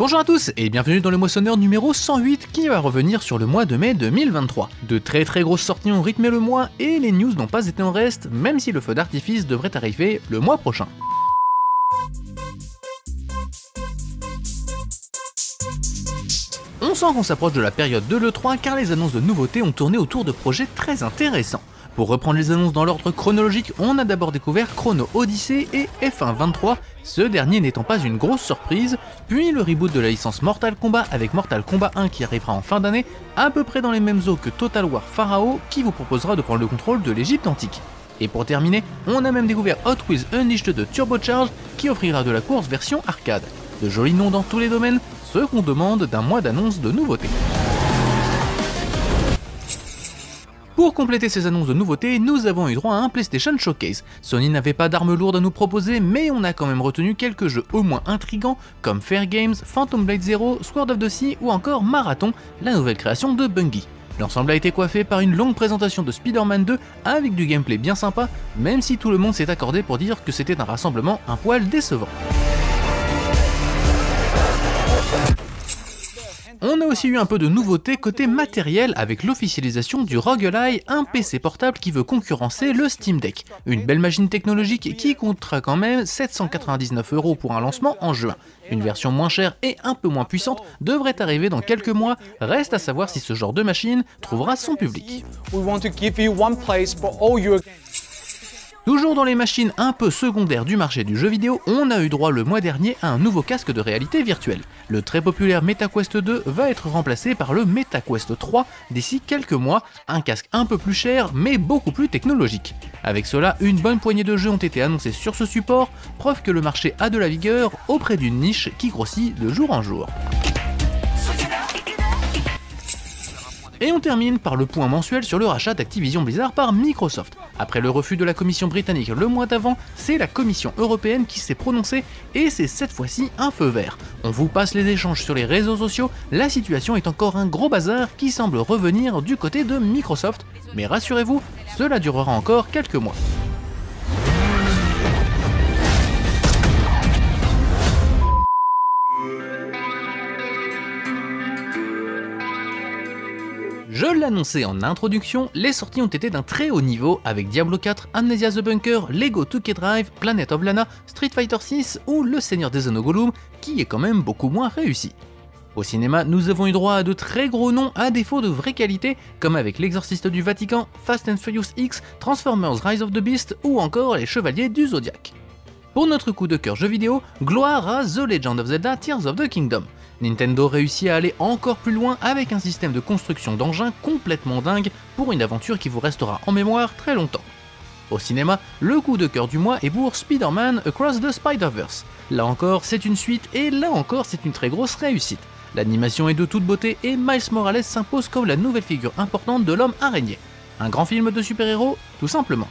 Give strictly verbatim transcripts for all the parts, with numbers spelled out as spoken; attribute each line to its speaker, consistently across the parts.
Speaker 1: Bonjour à tous et bienvenue dans le moissonneur numéro cent huit qui va revenir sur le mois de mai deux mille vingt-trois. De très très grosses sorties ont rythmé le mois et les news n'ont pas été en reste, même si le feu d'artifice devrait arriver le mois prochain. On sent qu'on s'approche de la période de l'E trois car les annonces de nouveautés ont tourné autour de projets très intéressants. Pour reprendre les annonces dans l'ordre chronologique, on a d'abord découvert Chrono Odyssey et F un vingt-trois, ce dernier n'étant pas une grosse surprise, puis le reboot de la licence Mortal Kombat avec Mortal Kombat un qui arrivera en fin d'année, à peu près dans les mêmes eaux que Total War Pharaoh qui vous proposera de prendre le contrôle de l'Égypte antique. Et pour terminer, on a même découvert Hot Wheels Unleashed de Turbocharge qui offrira de la course version arcade. De jolis noms dans tous les domaines, ce qu'on demande d'un mois d'annonces de nouveautés. Pour compléter ces annonces de nouveautés, nous avons eu droit à un PlayStation Showcase. Sony n'avait pas d'armes lourdes à nous proposer, mais on a quand même retenu quelques jeux au moins intrigants comme Fair Games, Phantom Blade Zero, Sword of the Sea ou encore Marathon, la nouvelle création de Bungie. L'ensemble a été coiffé par une longue présentation de Spider-Man deux avec du gameplay bien sympa, même si tout le monde s'est accordé pour dire que c'était un rassemblement un poil décevant. On a aussi eu un peu de nouveauté côté matériel avec l'officialisation du R O G Ally, un P C portable qui veut concurrencer le Steam Deck. Une belle machine technologique qui coûtera quand même sept cent quatre-vingt-dix-neuf euros pour un lancement en juin. Une version moins chère et un peu moins puissante devrait arriver dans quelques mois, reste à savoir si ce genre de machine trouvera son public. Toujours dans les machines un peu secondaires du marché du jeu vidéo, on a eu droit le mois dernier à un nouveau casque de réalité virtuelle. Le très populaire MetaQuest deux va être remplacé par le MetaQuest trois d'ici quelques mois, un casque un peu plus cher mais beaucoup plus technologique. Avec cela, une bonne poignée de jeux ont été annoncés sur ce support, preuve que le marché a de la vigueur auprès d'une niche qui grossit de jour en jour. Et on termine par le point mensuel sur le rachat d'Activision Blizzard par Microsoft. Après le refus de la commission britannique le mois d'avant, c'est la commission européenne qui s'est prononcée et c'est cette fois-ci un feu vert. On vous passe les échanges sur les réseaux sociaux, la situation est encore un gros bazar qui semble revenir du côté de Microsoft, mais rassurez-vous, cela durera encore quelques mois. Je l'annonçais en introduction, les sorties ont été d'un très haut niveau avec Diablo quatre, Amnesia the Bunker, Lego deux K Drive, Planet of Lana, Street Fighter six ou Le Seigneur des Anneaux Gollum, qui est quand même beaucoup moins réussi. Au cinéma, nous avons eu droit à de très gros noms à défaut de vraie qualité, comme avec L'Exorciste du Vatican, Fast and Furious X, Transformers Rise of the Beast ou encore Les Chevaliers du Zodiac. Pour notre coup de cœur jeu vidéo, gloire à The Legend of Zelda Tears of the Kingdom. Nintendo réussit à aller encore plus loin avec un système de construction d'engins complètement dingue pour une aventure qui vous restera en mémoire très longtemps. Au cinéma, le coup de cœur du mois est pour Spider-Man Across the Spider-Verse. Là encore, c'est une suite et là encore, c'est une très grosse réussite. L'animation est de toute beauté et Miles Morales s'impose comme la nouvelle figure importante de l'homme araignée. Un grand film de super-héros, tout simplement.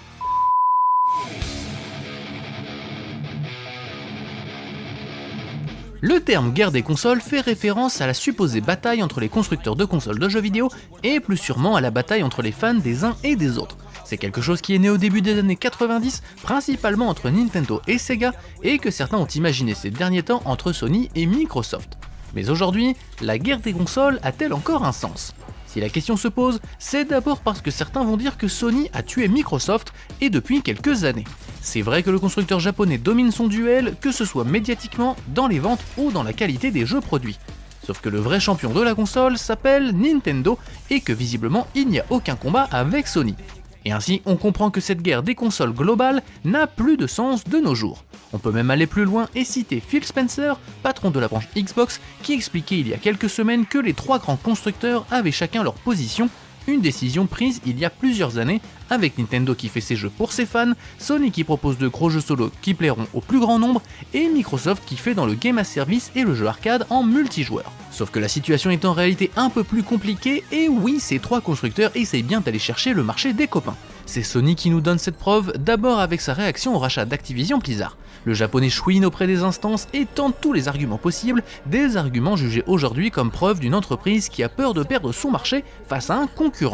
Speaker 1: Le terme guerre des consoles fait référence à la supposée bataille entre les constructeurs de consoles de jeux vidéo et plus sûrement à la bataille entre les fans des uns et des autres. C'est quelque chose qui est né au début des années quatre-vingt-dix, principalement entre Nintendo et Sega, et que certains ont imaginé ces derniers temps entre Sony et Microsoft. Mais aujourd'hui, la guerre des consoles a-t-elle encore un sens ? Si la question se pose, c'est d'abord parce que certains vont dire que Sony a tué Microsoft, et depuis quelques années. C'est vrai que le constructeur japonais domine son duel, que ce soit médiatiquement, dans les ventes ou dans la qualité des jeux produits. Sauf que le vrai champion de la console s'appelle Nintendo, et que visiblement il n'y a aucun combat avec Sony. Et ainsi, on comprend que cette guerre des consoles globale n'a plus de sens de nos jours. On peut même aller plus loin et citer Phil Spencer, patron de la branche Xbox, qui expliquait il y a quelques semaines que les trois grands constructeurs avaient chacun leur position, une décision prise il y a plusieurs années, avec Nintendo qui fait ses jeux pour ses fans, Sony qui propose de gros jeux solo qui plairont au plus grand nombre, et Microsoft qui fait dans le game as service et le jeu arcade en multijoueur. Sauf que la situation est en réalité un peu plus compliquée, et oui, ces trois constructeurs essayent bien d'aller chercher le marché des copains. C'est Sony qui nous donne cette preuve, d'abord avec sa réaction au rachat d'Activision Blizzard. Le japonais chouine auprès des instances et tente tous les arguments possibles, des arguments jugés aujourd'hui comme preuve d'une entreprise qui a peur de perdre son marché face à un concurrent.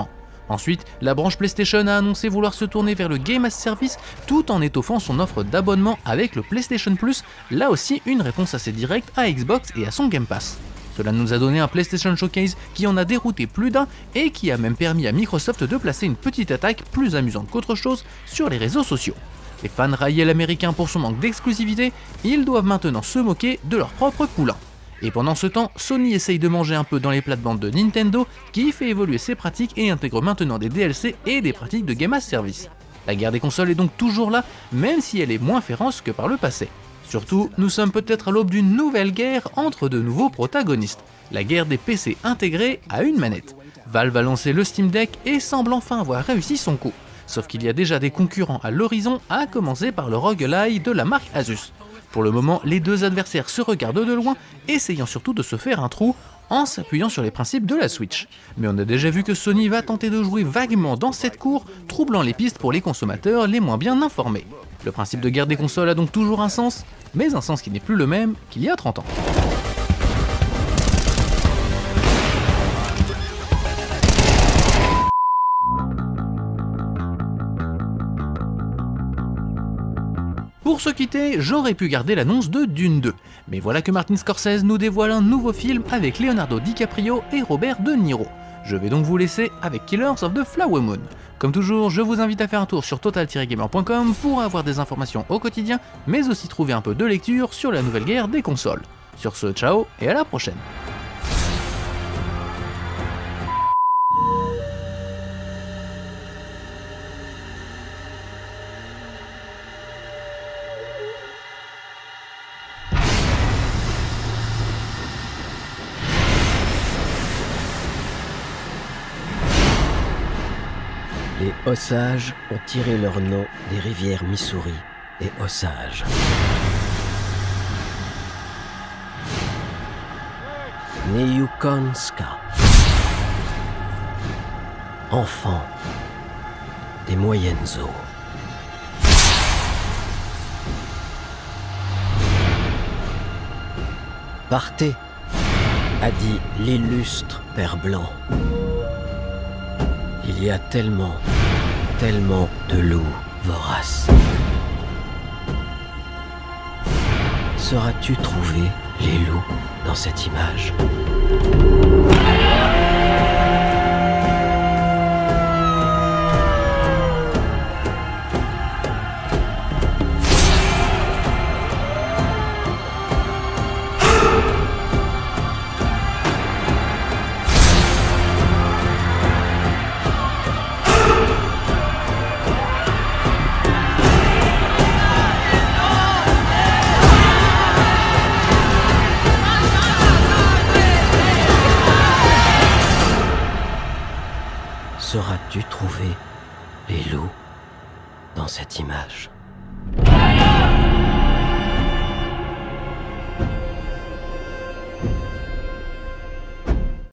Speaker 1: Ensuite, la branche PlayStation a annoncé vouloir se tourner vers le Game as Service tout en étoffant son offre d'abonnement avec le PlayStation Plus, là aussi une réponse assez directe à Xbox et à son Game Pass. Cela nous a donné un PlayStation Showcase qui en a dérouté plus d'un et qui a même permis à Microsoft de placer une petite attaque plus amusante qu'autre chose sur les réseaux sociaux. Les fans raillaient l'américain pour son manque d'exclusivité, ils doivent maintenant se moquer de leur propre poulain. Et pendant ce temps, Sony essaye de manger un peu dans les plates-bandes de Nintendo qui fait évoluer ses pratiques et intègre maintenant des D L C et des pratiques de Game as Service. La guerre des consoles est donc toujours là, même si elle est moins féroce que par le passé. Surtout, nous sommes peut-être à l'aube d'une nouvelle guerre entre de nouveaux protagonistes, la guerre des P C intégrés à une manette. Valve a lancé le Steam Deck et semble enfin avoir réussi son coup. Sauf qu'il y a déjà des concurrents à l'horizon, à commencer par le roguelike de la marque Asus. Pour le moment, les deux adversaires se regardent de loin, essayant surtout de se faire un trou en s'appuyant sur les principes de la Switch. Mais on a déjà vu que Sony va tenter de jouer vaguement dans cette cour, troublant les pistes pour les consommateurs les moins bien informés. Le principe de guerre des consoles a donc toujours un sens, mais un sens qui n'est plus le même qu'il y a trente ans. Pour se quitter, j'aurais pu garder l'annonce de Dune deux, mais voilà que Martin Scorsese nous dévoile un nouveau film avec Leonardo DiCaprio et Robert De Niro. Je vais donc vous laisser avec Killers of the Flower Moon. Comme toujours, je vous invite à faire un tour sur total tiret gamer point com pour avoir des informations au quotidien, mais aussi trouver un peu de lecture sur la nouvelle guerre des consoles. Sur ce, ciao et à la prochaine.
Speaker 2: Les Osages ont tiré leur nom des rivières Missouri et Osage. Neyukonska. Enfant des moyennes eaux. Partez, a dit l'illustre Père Blanc. Il y a tellement, tellement de loups voraces. Sauras-tu trouver les loups dans cette image ? Sauras-tu trouver les loups dans cette image ?